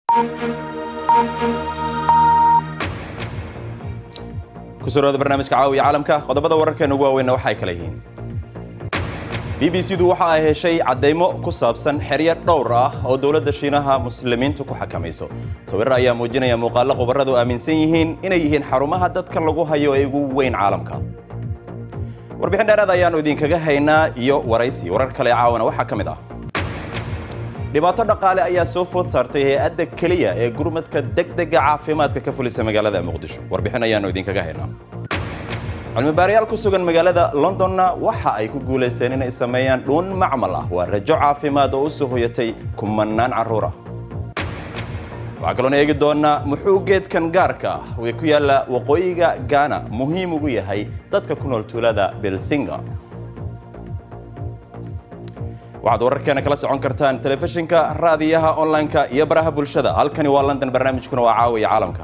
كسرات برنامج كعاوي عالمك قضبضة وركن وين وحي كليهين BBC du waxa ay heshay cadeymo ku saabsan xiriir dhowr ah oo dawladda Shiinaha muslimiintu ku xakamayso sawir ayaa muujinaya muuqaal qobaradu aaminsan yihiin inay yihiin xarumaha dadka lagu hayo ee ugu weyn caalamka warbixin dheeraad ayaan idinkaga haynaa iyo waraysi warar kale caawana waxa kamid ah dhibaato dhaqaale ayaa soo food saartay hay'adda kaliya ee gurmadka degdega caafimaadka ka fulisa magaalada Muqdisho warbixin ayaan idinkaga haynaa علم باريال كسوغن مقالة لندن وحا أي كقوليسين إن إسميان دون معملة ورجع في ما دوسه يتي كمنان عرورة وعقلون يجدونا محوجة كنجاركا ويكويلا وقويجا جانا مهم وجيه هاي تدك كنول تولدا بالسينغا وعد وركنا كلاس عن كرتان تلفزيون كا راديها أونلاين كا يبرها بالشدة هل كان واللندن برنامج كنا وعاوي عالمك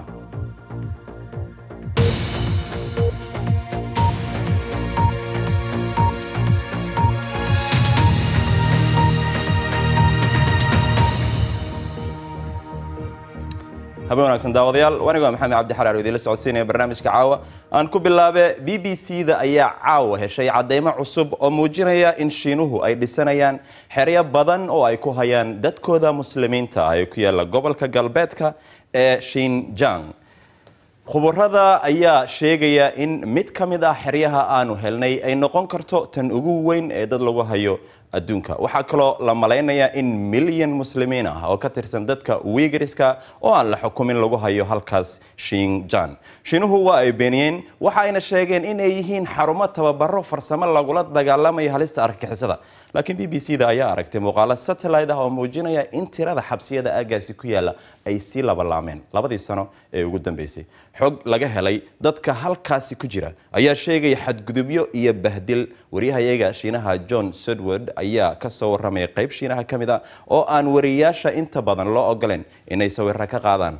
habeen wanaagsan daawadayaal waniga maxamed cabdi xaraar oo idin la socodsiinaya barnaamijka caawa aan ku bilaabay BBC-da ayaa caawa heshay cadeymo cusub oo muujinaya in Shiinuhu ay dhisanayaan xeryo badan oo ay ku hayaan dadkooda muslimiinta ah ee ku yaala gobolka galbeedka ee Xinjiang khubarada ayaa sheegaya in mid kamid ah xeryaha aanu helnay ay noqon karto tan ugu weyn ee dad lagu hayo adduunka waxa kale la maleynaya in milyan muslimiin ah oo ka tirsan dadka Uyghurska oo aan la xukumin lagu hayo halkaas Xinjiang Shiinuhu waa ay beeniyeen waxa ayna sheegeen in ay yihiin xarumo tababaro farsamo lagula dagaalamayo halista argagixisada laakiin BBC-da ayaa aragtay muuqaal satellite ah oo muujinaya in tirada xabsiyada aagaasi ku yaala ay si labalaameen labadii sano ee ugu dambeysay xog laga helay dadka halkaasi ku jira ayaa sheegay xadgudubyo iyo bahdil wariyahayaga Shiinaha John Sudward ayaa ka soo waramay qayb Shiinaha kamid ah oo aan wariyaasha inta badan loo ogoleen inay sawirra ka qaadaan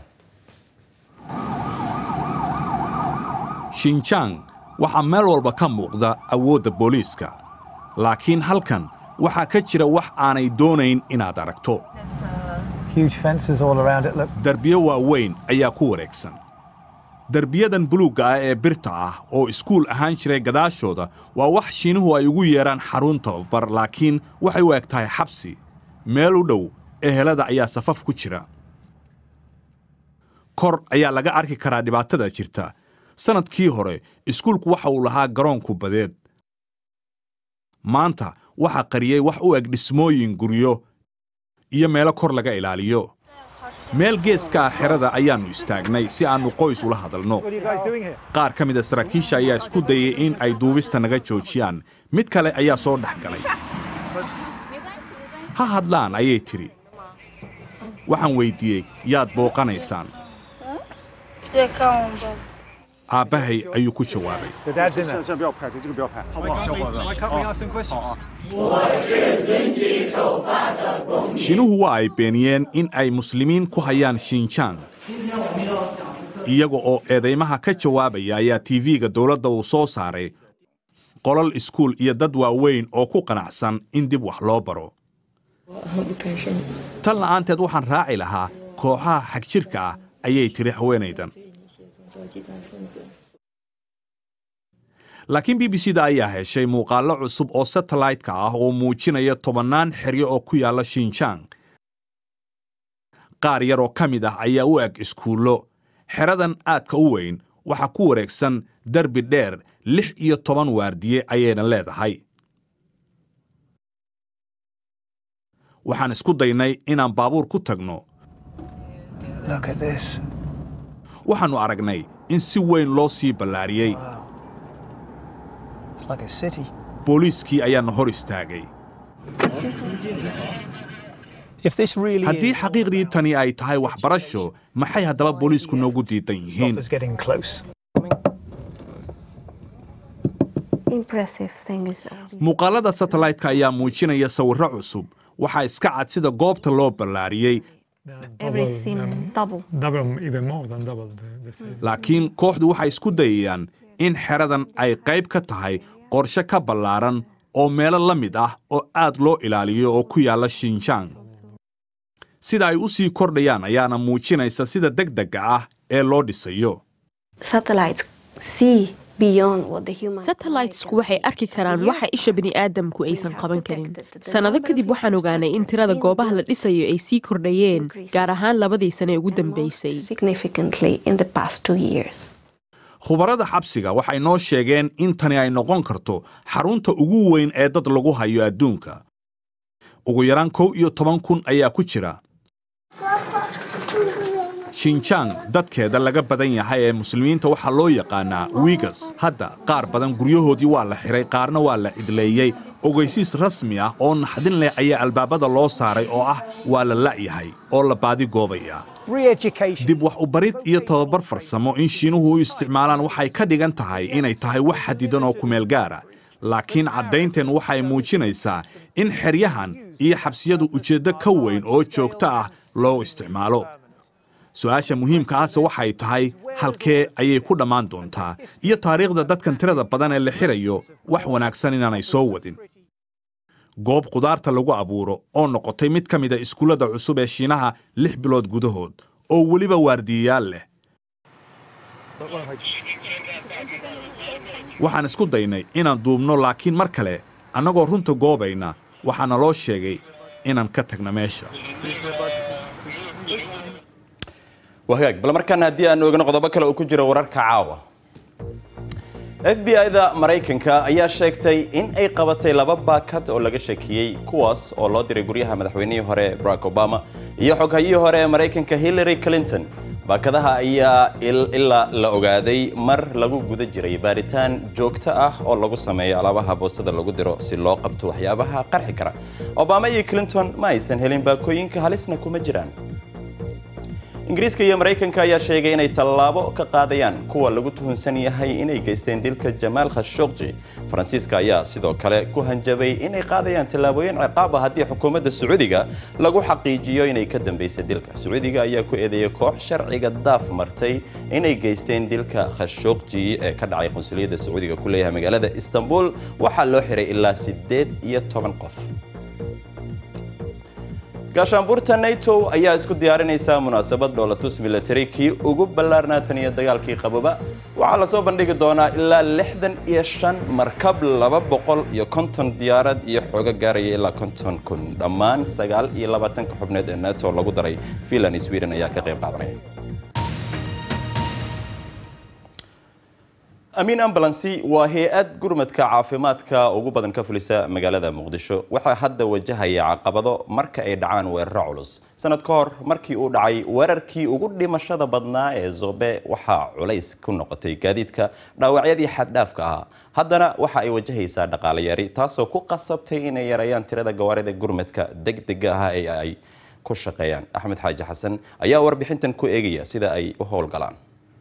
Xinjiang waxa meel walba ka muuqda awoodda booliiska laakiin halkan waxa ka jira wax aanay doonayn inaad aragto darbiyo waaweyn ayaa ku wareegsan darbiyadan buluuga ah ee birta ah oo iskuul ahaan jiray gadaashooda waa wax Shiinuhu ay ugu yeeraan xarun tababar laakiin waxay u egtahay xabsi meel u dhow ehelada ayaa safaf ku jira kor ayaa laga arki karaa dhibaatada jirta sanadkii hore iskuulku waxa uu lahaa garoon kubadeed maanta waxa qariyay wax u eg dhismooyin guryo iyo meelo kor laga ilaaliyo meel geeska xerada ayaanu istaagnay si aanu qoys ula hadalno qaar ka mid ah saraakiisha ayaa isku dayay in ay duubista naga joojiyaan mid kale ayaa soo dhaxgalay ha hadlaan ayay tiri waxaan weydiiyey yaad booqanaysaan aabahay ayuu ku jawaabay Shiinuhu waa ay beeniyeen in ay muslimiin ku hayaan Xinjiang iyaga oo eedeymaha ka jawaabaya ayaa TV-ga dawladda uu soo saaray qolal iskuul iyo dad waaweyn oo ku qanacsan in dib wax loo baro tan la'aanteed waxaan raaci lahaa kooxaha xagjirka ah ayay tiri haweenaydan laakiin BBC-da ayaa heshay muuqaallo cusub oo satellite-ka ah oo muujinaya tobannaan xeryo oo ku yaala Xinjiang qaar yar oo ka mid ah ayaa u eg iskuullo xeradan aadka u weyn waxa ku wareegsan darbi dheer 16 waardiye ayayna leedahay waxaan isku daynay inaan baabuur ku tagno waxaanu aragnay in si weyn loo sii ballaariyay booliiskii ayaana hor istaagay haddii xaqiiqdii tani ay tahay waxbarasho maxay haddaba booliisku noogu diidan yihiin muuqaalada satellite-ka ayaa muujinaya sawirro cusub waxaa iska cad sida goobta loo ballaariyey laakiin kooxdu waxay isku dayayaan in xeradan ay qayb ka tahay qorshe ka ballaaran oo meelo la mid ah oo aad loo ilaaliyo oo ku yaala Xinjiang sida ay u sii kordhayaan ayaana muujinaysa sida degdega ah ee loo dhisayo. Satellites-ku waxay arki karaan waxa isha bini'aadamku aysan qaban karin. Sanado kadib waxaan ogaanay in tirada goobaha la dhisayo ay sii kordhayeen, gaar ahaan 2 sano ugu dambeysay. Khubarada xabsiga waxay noo sheegeen in tani ay noqon karto xarunta ugu weyn ee dad lagu hayo adduunka. Ugu yaraan 11,000 ayaa ku jira. Xinjiang dadkeeda laga badan yahay ee muslimiinta waxaa loo yaqaanaa Uyghurs. Hadda qaar badan guryahoodii waa la xiray, qaarna waa la cidleeyay. Ogeysiis rasmi ah oo naxdin leh ayaa albaabada loo saaray oo ah waa la la'yahay oo la baadi goobaya. dib wax u barid iyo tababar farsamo in Shiinuhu u isticmaalaan waxay ka dhigan tahay inay tahay wax xadidan oo ku meel gaara. Laakiin caddayntan waxay muujinaysaa in xeryahan iyo xabsiyadu ujeeddo ka weyn oo joogto ah loo isticmaalo. Su'aasha muhiimka ah waxay tahay halkee ayay ku dhammaan doontaa iyo taariikhda dadkan tirada badan ee la xirayo wax wanaagsan inaanay soo wadin. goob qudaarta lagu abuuro oo noqotay mid ka mid ah iskuulada cusub ee Shiinaha 6 bilood gudahood oo waliba waardiyayaal leh. waxaan isku daynay inaan duubno laakiin mar kale annagoo runta goobayna waxaana loo sheegay inaan ka tagno meesha. wahagaag bal markaan haddii aan oogno qodobo kale oo ku jira wararka caawa. FBI-da Mareykanka ayaa sheegtay in ay qabatay 2 baakad oo laga shakiyay kuwaas oo loo diray guryaha madaxweynihii hore Barack Obama iyo xoghayihii hore ee Mareykanka Hillary Clinton. baakadaha ayaa ilaa la ogaaday mar lagu guda jiray baaritaan joogto ah oo lagu sameeyo alaabaha boostada lagu diro si loo qabto waxyaabaha qarxi kara. Obama iyo Clinton ma aysan helin baakooyinka halisna kuma jiraan. Ingiriiska iyo Mareykanka ayaa sheegay inay tallaabo ka qaadayaan kuwa lagu tuhunsan yahay inay geysteen dilka Jamal Khashoggi. Faransiiska ayaa sidoo kale ku hanjabay inay qaadayaan tallaabooyin ciqaab ah haddii xukuumadda Sacuudiga lagu xaqiijiyo inay ka dambeysay dilka. Sacuudiga ayaa ku eedeeyay koox sharciga daaf martay inay geysteen dilka Khashoggi ee ka dhacay qunsuliyadda Sacuudiga ku leeyahay magaalada Istanbul. Waxaa loo xiray ilaa 18 qof. gaashaanbuurta NATO ayaa isku diyaarinaysa munaasabad dhoolatus military kii ugu ballaarnaa tan iyo dagaalkii qababa. waxaa la soo bandhigi doonaa ilaa 65 markab 250 diyaarad iyo xooga gaaraya ilaa 50,000 dhammaan 29 xubneed ee NATO lagu daray Finland iyo Sweden ayaa ka qayb qaadanaya. Amin Ambulance waa hay'ad gurmadka caafimaadka ugu badan ka fulisa magaalada Muqdisho. Waxa hadda wajahaya caqabado marka ay dhacaan weerar culus. Sanad ka hor markii uu dhacay weerarkii ugu dhimashada badnaa ee Zobe waxa culays ku noqotay gaadiidka dhaawacyadii xad dhaafka ah. Haddana waxa ay wajahaysaa dhaqaale yari taasoo ku qasabtay inay yareeyaan tirada gawaarida gurmadka degdega ah ee ay ku shaqeeyaan. Axmed Xaaji Xasan ayaa warbixintan ku eegaya sida ay u howlgalaan.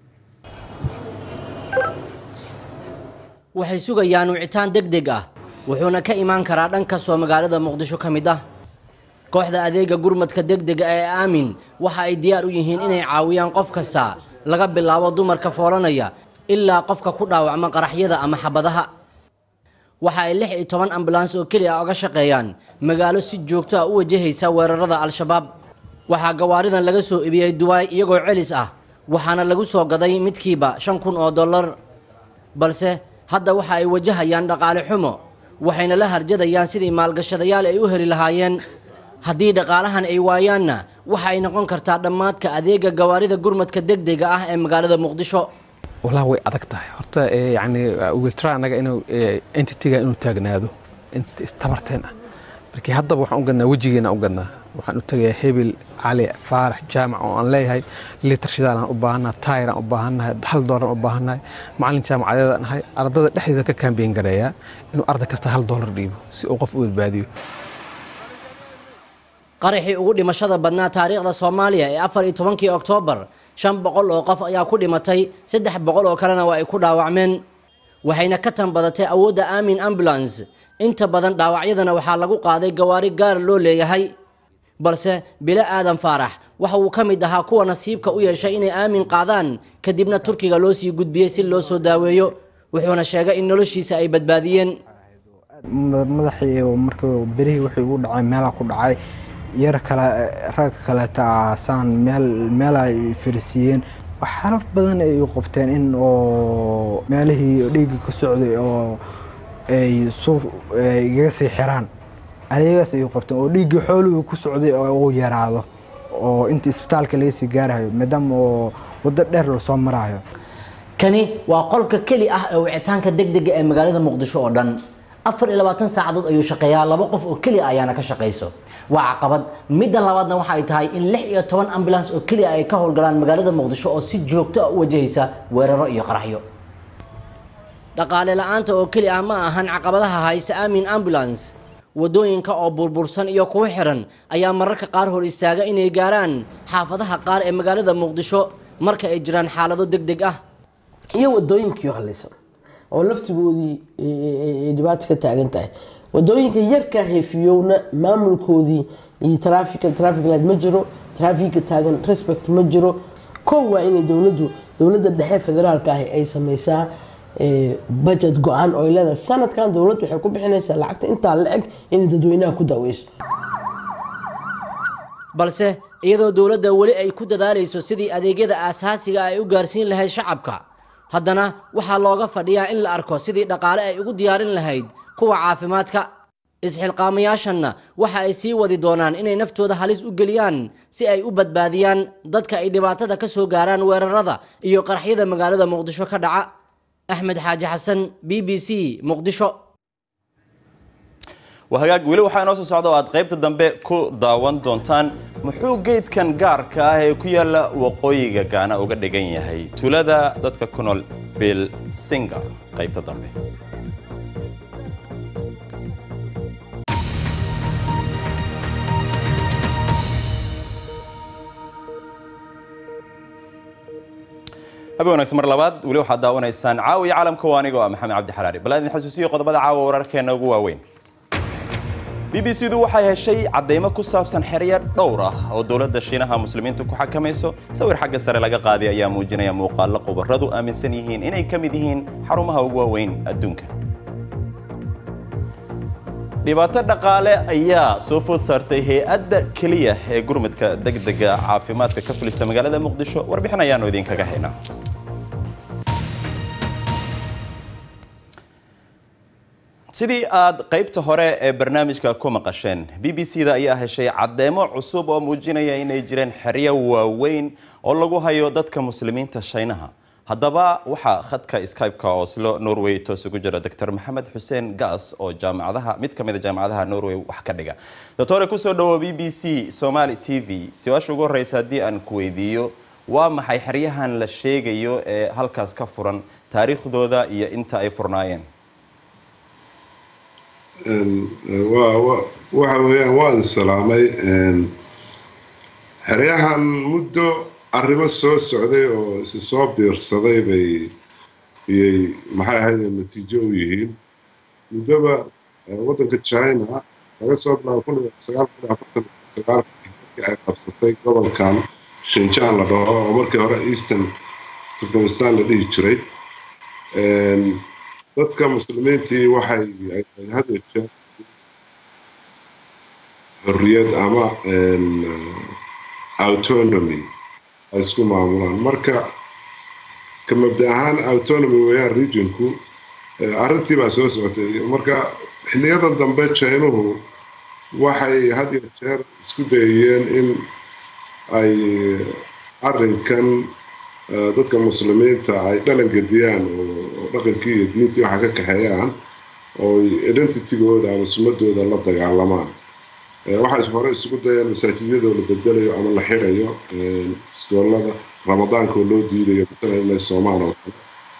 waxay sugayaan wicitaan degdeg ah wuxuuna ka imaan karaa dhanka soo magaalada Muqdisho ka mid ah. kooxda adeega gurmadka degdega ee Aamin waxa ay diyaar u yihiin inay caawiyaan qof kasta laga bilaabo dumarka foolanaya ilaa qofka ku dhaawacma qaraxyada ama xabadaha. waxa ay 16 ambulance oo kaliya uga shaqeeyaan magaalo si joogto ah u wajahaysa weerarada Al-Shabaab. waxa gawaaridan laga soo iibiyay Dubai iyagoo celis ah waxaana lagu soo gaday midkiiba $5,000 balse hadda waxa ay wajahayaan dhaqaale xumo waxayna la harjadayaan sidii maalgashadayaal ay u heli lahaayeen. haddii dhaqaalahan ay waayaanna waxa ay noqon kartaa dhammaadka adeega gawaarida gurmadka degdega ah ee magaalada Muqdisho. والله way adag tahay horta yani will try anaga inuu entity-ga inuu taagnaado tabarteen ah markii hadda waxaan u gadnaa wajigeena u gadnaa waxaan u tagay Hebel Ali Faarax jaamac oo aan leeyahay litir shidaal aan u baahanahay taayir aan u baahanahay $1 u baahanahay macallin jaamacadeed aan ahay ardada dhexdeeda ka campaign gareeya inuu arday kasta $1 dhiibo si uu qof u badbaadiyo. qaraxii ugu dhimashada badnaa taariikhda Soomaaliya ee 14 Oktoobar 500 oo qof ayaa ku dhimatay 300 oo kalena waa ay ku dhaawacmeen waxayna ka tanbadatay awoodda Aamin Ambulance. inta badan dhaawacyadana waxaa lagu qaaday gawaari gaar loo leeyahay balse bila aadan Faarax waxa uu ka mid ahaa kuwa nasiibka u yeeshay inay Aamin qaadaan kadibna Turkiga loo sii gudbiyay si loo soo daaweeyo wuxuuna sheegay in noloshiisa ay badbaadiyeen. madaxii markii barihi wixii uu dhacay meel ku dhacay yar kale rag kale taasaan meel ay firsiyeen waxyaalo badan ay u qabteen in oo meelihii dhiigga ku socday oo ay iga sii xiraan ayagas ay u qabteen oo dhiigga xooluhu ku socday oo uu yaraado oo inta isbitaalka laga sii gaarayo maadaama oo waddo dheer la soo marayo kani waa qolka keli ah ee wicitaanka degdega ee magaalada muqdisho oo dhan 24 saacadood ayuu shaqeeyaa 2 qof oo keli ayaana ka shaqeyso waa caqabad midda labaadna waxa ay tahay in 16 ambulance oo keli ay ka howlgalaan magaalada muqdisho oo si joogto ah u wajahaysa weeraro iyo qaraxyo dhaqaale la'aanta oo keli ah ma ahan caqabadaha haysa aamin ambulance wadooyinka oo burbursan iyo kuwa xiran ayaa mararka qaar hor istaaga inay gaaraan xaafadaha qaar ee magaalada muqdisho marka ay jiraan xaalado degdeg ah iyo wadooyinkii halaysan oo laftigoodii dhibaato ka taagan tahay wadooyinka yarka heefiyowna maamulkoodii iyo traffic light ma jiro traffic taagan respect ma jiro waa inay dowladda dhexe federaalka ah ay sameysaa budget go'aan oo leedahay sanadkan dowladdu waxay ku bixinaysaa lacagta intaa la eg in dadweynaha ku daaweyso balse iyadoo dowladda wali ay ku dadaalayso sidii adeegyada aasaasiga ay u gaarsiin lahayd shacabka haddana waxaa looga fadhiyaa in la arko sidii dhaqaale ay ugu diyaarin lahayd kuwa caafimaadka isxilqaamayaashanna waxa ay sii wadi doonaan inay naftooda halis u geliyaan si ay u badbaadiyaan dadka ay dhibaatada ka soo gaaraan weerarada iyo qaraxyada magaalada muqdisho ka dhaca axmed xaaji xasan BBC muqdisho وهاجاج weli waxaa inoo soo socda oo aad qaybta dambe ku daawan doontaan muxuu geedkan gaarka ah ee ku yaala waqooyiga Gaana uga dhigan yahay tulada dadka ku nool Bilsinga qaybta dambe أبي ونكسر مرة لبعض ولو حد داونا إنسان عاوي عالم كوانيجو محمد عبد الحراري بلاد حسوسية قد بدأ عاو وركنا جوا وين BBC دو waxay heshay cadeymo ku saabsan xiriir dhowr ah oo dawladda Shiinaha muslimiintu ku xakamayso sawir xagga sare laga qaaday ayaa muujinaya muuqaal qubarradu aaminsan yihiin inay ka mid yihiin xarumaha ugu waaweyn adduunka dhibaato dhaqaale ayaa soo food saartay hay'adda kaliya ee gurmadka degdega caafimaadka ka fulisa magaalada Muqdisho warbixin ayaanu idin kaga haynaa sidii aad qaybta hore ee barnaamijka ku maqasheen BBC-da ayaa heshay cadeymo cusub oo muujinaya inay jireen xiriir waaweyn oo lagu hayo dadka muslimiinta Shiinaha haddaba waxa khadka Skype-ka Oslo Norway toos ugu jira Dr. Maxamed Xuseen Gaas oo mid ka mid ah jaamacadaha Norway wax ka dhiga Dr. ku soo dhawo BBC Somali TV su'aasha ugu horeysa hadii aan ku weydiiyo waa maxay xiriyahan la sheegayo ee halkaas ka furan taariikhdooda iyo inta ay furnaayeen waxa weeyaan waan salaamay xeryahan muddo arrimo soo socday oo si soo biirsaday bay maxay ahayd natiijo u yihiin muddaba waddanka China laga soo bilaabo 1949 ay qabsatay gobolkan Xinjiang la dhaho oo markii hore Eastern Turkmenistan la dhihi jiray dadka muslimiintii waxay had iyo jeer xorriyad ama autonomy ay isku maamulaan marka ka mabda ahaan autonomy weeyaan regionku arrintii baa soo socotay marka xilliyadan dambe Chinuhu waxay had iyo jeer isku dayeen in ay arrinkan dadka muslimiinta ay dhalan gediyaan oo dhaqankii iyo diintii waxa ka kaxeeyaan oo identity-gooda ama sumadooda la dagaalamaan waxay hore isugu dayeen masaajidada la bedelayo ama la xirayo iskoolada ramadaanka loo diidayo bedelayo inay Soomaan oo kale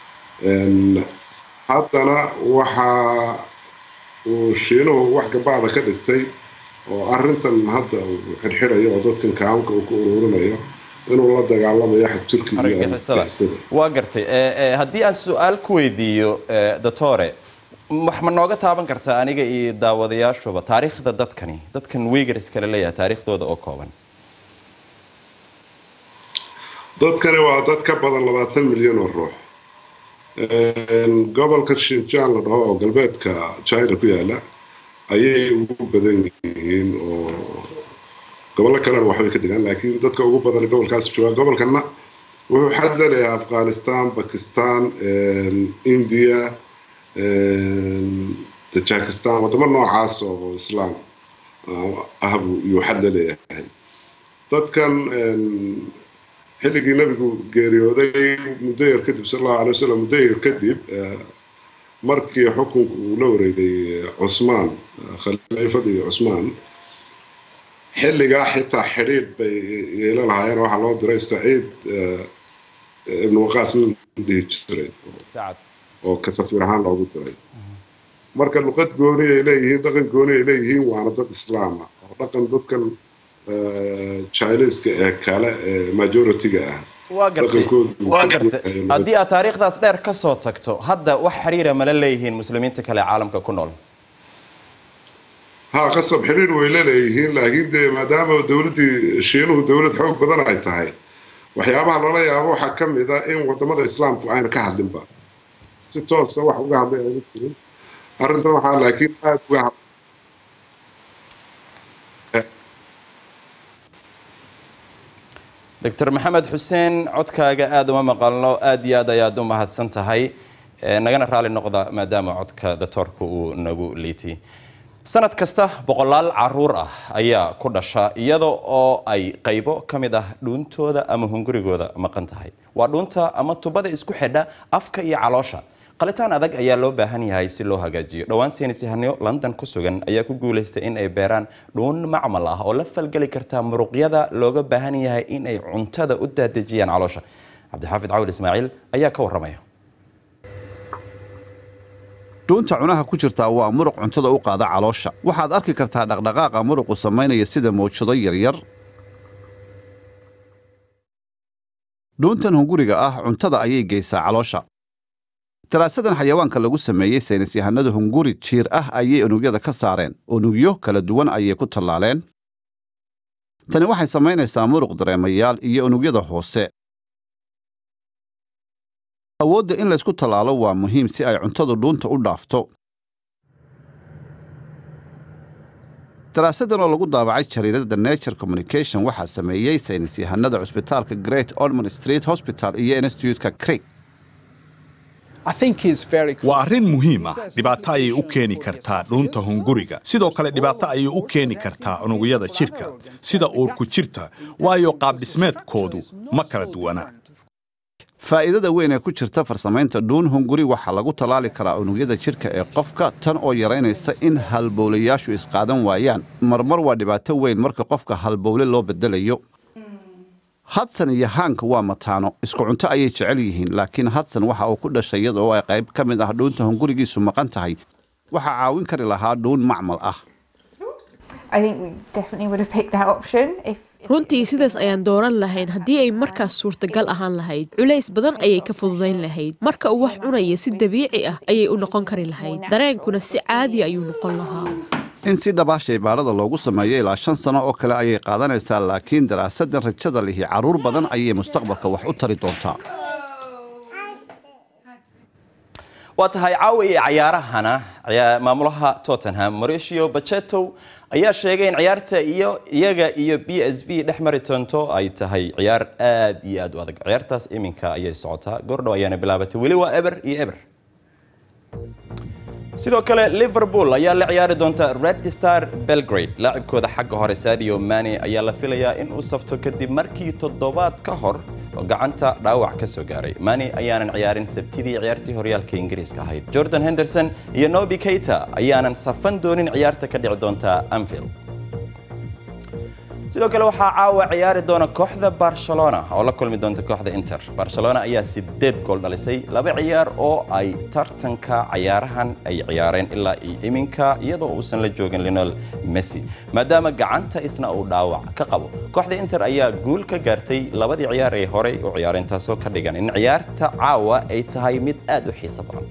haddana waxa uu Shiinuhu wax gabaada ka dhigtay oo arrintan hadda uu xirxirayo oo dadkan kaamka uu ku ururinayo inuu la dagaalamayo xaq Turkiga waa gartay haddii aan su'aal ku weydiiyo doctore wax ma nooga taaban kartaa aniga iyo daawadayaashuba taariikhda dadkan Uyghurs kale leeyahay taariikhdooda oo kooban dadkani waa dad ka badan 20 milyan oo ruux gobolka Xinjiang la dhaho oo galbeedka China ku yaala ayay ugu badan yihiin oo gobollo kalena waxbay ka degaan laakiin dadka ugu badan gobolkaas jooga gobolkana wuxuu xad la leeyahay Afghanistan, Pakistan, India, Tajikistan wadamo noocaas oo islaam ah iyo xad la leeyahay dadkan xilligii nabigu geeriyooday muddo yar kadib sallallahu alayhi wasallam muddo yar kadib markii xukunku uu la wareegay Cusmaan khaliifadii Cusmaan xilligaa xitaa xiriir bay yeelan lahaayeen waxa loo diray Saciid ibn Waqaas min dhihi jiray oo ka safiir ahaan loogu diray marka luqad gooni ay leeyihiin dhaqan gooni ay leeyihiin waana dad islaam ah oo dhaqan dadkan Chinese ee kale majority-ga ah waa gartay haddii aad taariikhdaas dheer ka soo tagto hadda wax xiriir ma la leeyihiin muslimiinta kale caalamka ku nool ها قصب حرير ويلاليهين لكن دي مادام دولتي شينو دولة حقوق بدن ay tahay waxyaabaha lala yaabo waxa kamid ah in wadamada islaamku ayna ka hadlin ba si toos ah wax uga hadlay arinta waxa laakiin aad uga Dr. Maxamed Xuseen codkaaga aad uma maqalno aad iyo aad ayaad u mahadsan tahay nagana raali noqda maadaama codka doctorku uu nagu liitay sanad kasta boqolaal caruur ah ayaa ku dhasha iyada oo ay qaybo kamid ah dhuuntooda ama hungurigooda maqan tahay waa dhuunta ama tubada isku xidha afka iyo caloosha qalitaan adag ayaa loo baahan yahay si loo hagaajiyo dhawaan saynisyahanyo London ku sugan ayaa ku guuleystay in ay beeraan dhuun macmal ah oo la falgali karta muruqyada looga baahan yahay in ay cuntada u daadejiyaan caloosha Cabdixaafid Cawil Ismaaciil ayaa ka waramaya dhuunta cunaha ku jirta waa muruq cuntada u qaada caloosha waxaad arki kartaa dhaqdhaqaaqa muruqu sameynaya sida mowjado yaryar dhuuntan hunguriga ah cuntada ayay geysaa caloosha daraasadan xayawaanka lagu sameeyey saynisyahanada hunguri jiir ah ayay unugyada ka saareen unugyo kala duwan ayay ku tallaaleen tani waxay samaynaysaa muruq dareemayaal iyo unugyada hoose awoodda in la isku tallaalo waa muhiim si ay cuntadu dhuunta u dhaafto daraasadan oo lagu daabacay jariirada Nature Communication waxaa sameeyey saynisyahanada cusbitaalka Great Ormond Street Hospital iyo Institute-ka Crick waa arrin muhiim ah dhibaato ayay u keeni kartaa dhuunta hunguriga sidoo kale dhibaato ayay u keeni kartaa unugyada jirka sida uurku jirta waayo qaab dhismeedkoodu ma kala duwana faa'iidada weyn ee ku jirta farsamaynta dhuun hunguri waxa lagu talaali karaa unugyada jirka ee qofka tan oo yareynaysa in halbowlayaashu isqaadan waayaan marmar waa dhibaato weyn marka qofka halbowle loo bedelayo Hudson iyo Hank waa mataano isku cunto ayay jecel yihiin laakiin Hudson waxa uu ku dhashay iyadoo ay qayb ka mid ah dhuunta hungurigiisu maqan tahay waxa caawin kari lahaa dhuun macmal ah runtii sidaas ayaan dooran lahayn haddii ay markaas suurtagal ahaan lahayd culays badan ayay ka fududayn lahayd marka uu wax cunaya si dabiici ah ayay u noqon kari lahayd dareenkuna si caadi ayuu noqon lahaa in si dhab ah shaybaarada loogu sameeyo ilaa 5 sano oo kale ayay qaadanaysaa laakiin daraasadan rajada lihi caruur badan ayay mustaqbalka wax u tari doontaa waa tahay caawi ciyaarahana maamulaha Tottenham Mauricio Pochettino ayaa sheegay in ciyaarta iyaga iyo PSV dhexmari doonto ay tahay ciyaar aad iyo aad u adag ciyaartaas iminka ayay socotaa goordhow ayaana bilaabatay weli waa eber sidoo kale Liverpool ayaa la ciyaari doonta Red Star Belgrade laacibkooda xagga hore Sadio Mane ayaa la filayaa in uu safto kadib markii toddobaad ka hor gacanta dhaawac ka soo gaaray Mane ayaanan ciyaarin sabtidii ciyaartii horyaalka Ingiriiska ahayd Jordan Henderson iyo Naby Keita ayaanan safan doonin ciyaarta ka dhici doonta Anfield sidoo kale waxaa caawa ciyaari doona kooxda Barcelona oo la kulmi doonta kooxda Inter Barcelona ayaa 8 gool dhalisay laba ciyaar oo ay tartanka ciyaarahan ay ciyaareen ilaa iminka iyadoo uusan la joogin Lionel Messi maadaama gacanta isna uu dhaawac ka qabo kooxda Inter ayaa guul ka gaartay labadii ciyaar ee hore u ciyaareen taasoo ka dhigan in ciyaarta caawa ay tahay mid aad u xiiso badan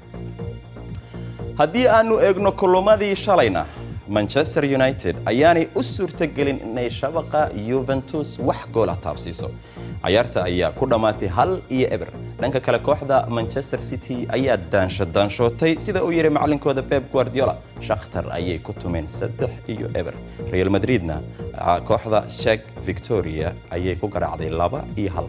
haddii aanu eegno kulumadii shalayna Manchester United ayaanay u suurtagelin inay shabaqa Juventus wax gool ah taabsiiso ciyaarta ayaa ku dhamaatay 1-0 dhanka kale kooxda Manchester City ayaa daanshootay sida uu yiri macallinkooda Pep Guardiola Shakhtar ayay ku tumeen 3-0 Real Madridna kooxda Czech Victoria ayay ku garaacday 2-1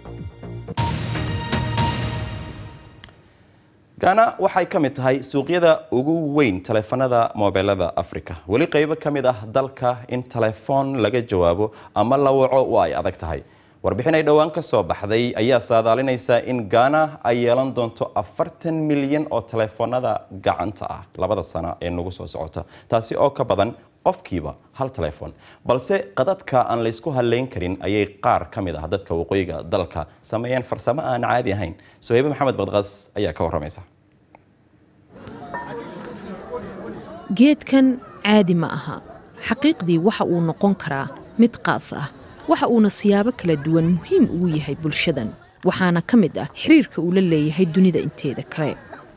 Ghana waxay ka mid tahay suuqyada ugu weyn taleefanada mobilada Afrika. Wali qayb ka mid ah dalka in telefoon laga jawaabo ama la waco waa ay adag tahay. Warbixin ay dhawaan ka soo baxday ayaa saadaalinaysa in Ghana ay yeelan doonto 40 milyan oo taleefanada gacanta ah labada sano ee nagu soo socota. Taasi oo ka badan qofkiiba hal telefoon. Balse qadadka aan la isku haleyn karin ayay qaar ka mid ah dadka waqooyiga dalka sameeyeen farsamo aan caadi ahayn. Sohayb Maxamed Badqas ayaa ka waramaysa. geedkan caadi ma aha. xaqiiqdii waxa uu noqon karaa mid qaas ah. waxa uuna siyaabo kala duwan muhiim ugu yahay bulshadan. waxaana ka mid ah xiriirka uu la leeyahay dunida inteeda kale.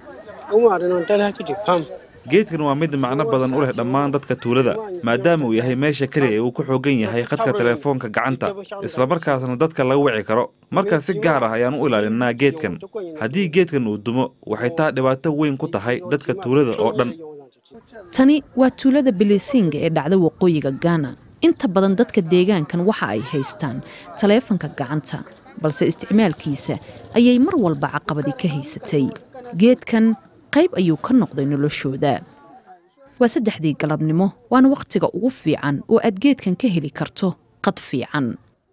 geedkan waa mid macno badan u leh dhammaan dadka tuulada maadaama uu yahay meesha kaliya uu ku xoogan yahay khadka telefoonka gacanta isla markaasna dadka laga wici karo marka si gaar ah ayaan u ilaalinaa geedkan haddii geedkan uu dumo waxay taa dhibaato weyn ku tahay dadka tuulada oo dhan tani waa tuulada Bilisinga ee dhacda waqooyiga Ghana inta badan dadka deegaankan waxa ay haystaan telefoonka gacanta balse isticmaalkiisa ayay mar walba caqabadi ka haysatay geedkan qayb ayuu ka noqday noloshooda waa 3 galabnimo waana waqtiga ugu fiican oo aad geedkan ka heli karto qad fiican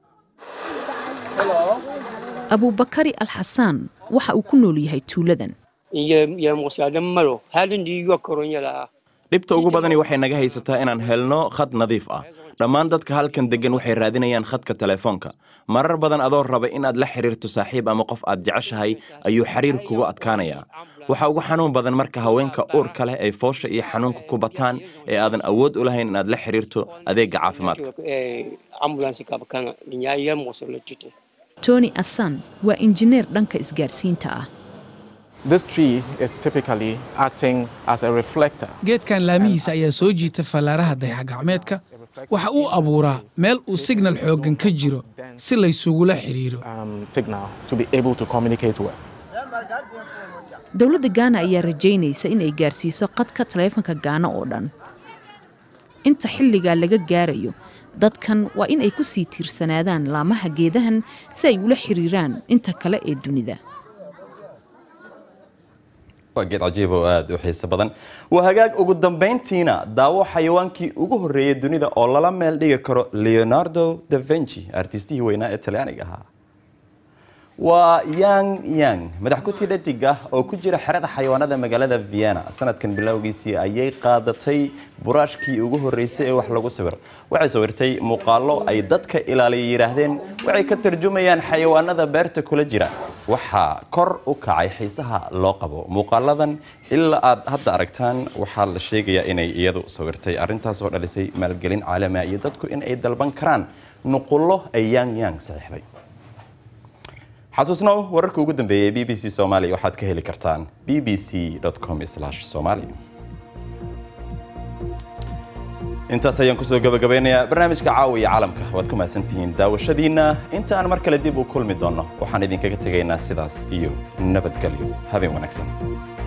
Abu Bakari Al-Hassan waxa uu ku nool yahay tuuladan dhibta ugu badani waxay naga haysataa inaan helno khad nadiif ah dhammaan dadka halkan degan waxay raadinayaan khadka telefoonka marar badan adoo raba in aad la xiriirto saaxiib ama qof aad jeceshahay ayuu xiriir kugu adkaanaya waxa ugu xanuun badan marka haweenka uurka leh ay foosha iyo xanuunka ku bataan ee aadan awood u lahayn in aad la xiriirto adeega caafimaadka Tony Assan waa injineer dhanka isgaarsiinta ah This tree is typically acting as a reflector. geedkan laamihiisa ayaa soo jiita falaaraha dayax-gacmeedka waxa uu abuuraa meel uu signal xooggan ka jiro si la isugula xiriiro Signal to be able to communicate with. dawladda Ghana ayaa rajaynaysa in ay gaarsiiso qadka telefoonka Ghana oo dhan inta xilliga laga gaarayo dadkan waa in ay ku sii tiirsanaadaan laamaha geedahan si ay ula xiriiraan inta kale ee dunida geed cajiib oo aad u xiiso badan waa hagaag ugu dambeyntiina daawo xayawaankii ugu horeeyay dunida oo lala meel dhigi karo Leonardo da Vinci artistihii weynaa ee Talyaaniga ahaa waa Yang madax ku tidhadig ah oo ku jira xerada xayawaanada magaalada Vienna sanadkan bilowgiisii ayay qaadatay buraashkii ugu horeysay ee wax lagu sawiro waxay sawirtay muuqaalo ay dadka ilaaliya yiraahdeen waxay ka tarjumayaan xayawaanada beerta kula jira waxa kor u kacay xiisaha loo qabo muuqaaladan ilaa aad hadda aragtaan waxa la sheegayaa inay iyadu sawirtay arintaas oo dhalisay maalgelin caalami ah iyo dadku in ay dalban karaan nuqullo ay Yang saxiixday xasuusnow wararka ugu dambeeyay BBC Somali waxaad ka heli kartaan bbc.com/somali intaas ayaan ku soo gabagabeynayaa barnaamijka caawiya caalamka waad ku mahadsantihiin daawashadiina inta aan mar kale dib u kulmi doono waxaan idinkaga tegaynaa sidaas iyo nabadgelyo habeen wanaagsan